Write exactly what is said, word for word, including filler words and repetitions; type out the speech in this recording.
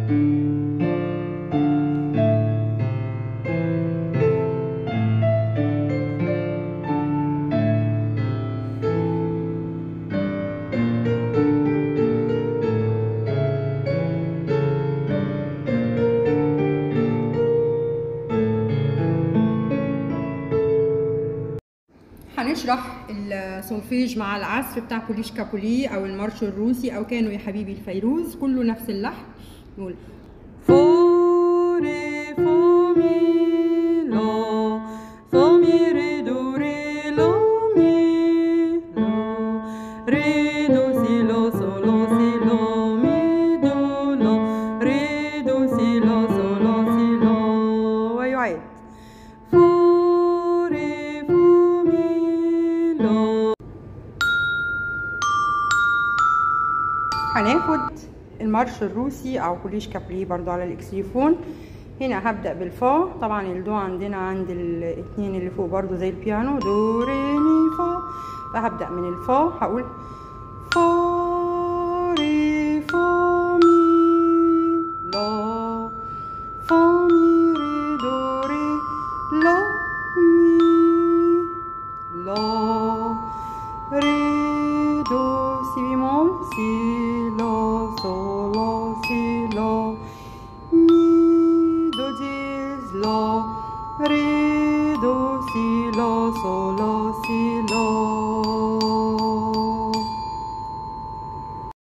هنشرح السولفيج مع العزف بتاع بوليش كابولي او المارش الروسي او كانوا يا حبيبي الفيروز، كله نفس اللحن. نقول فو ري فو مي لا فو مي ري دو ري لا مي لا ري دو سي لا صو لا سي لا مي دو لا ري دو سي لا صو لا سي لا. ويعيد فو ري فو مي لا. هناخد المارش الروسي او بوليش كابولي برضو على الاكسليفون. هنا هبدأ بالفا، طبعا الدو عندنا عند الاثنين اللي فوق برضو زي البيانو، دو ري مي فا، فهبدأ من الفا هقول فا ري فا مي لا فا مي ري دو ري لا مي لا ري دو سي بيمول سي لا صو لا سي لا مي دو ديز لا ري دو سي لا صو لا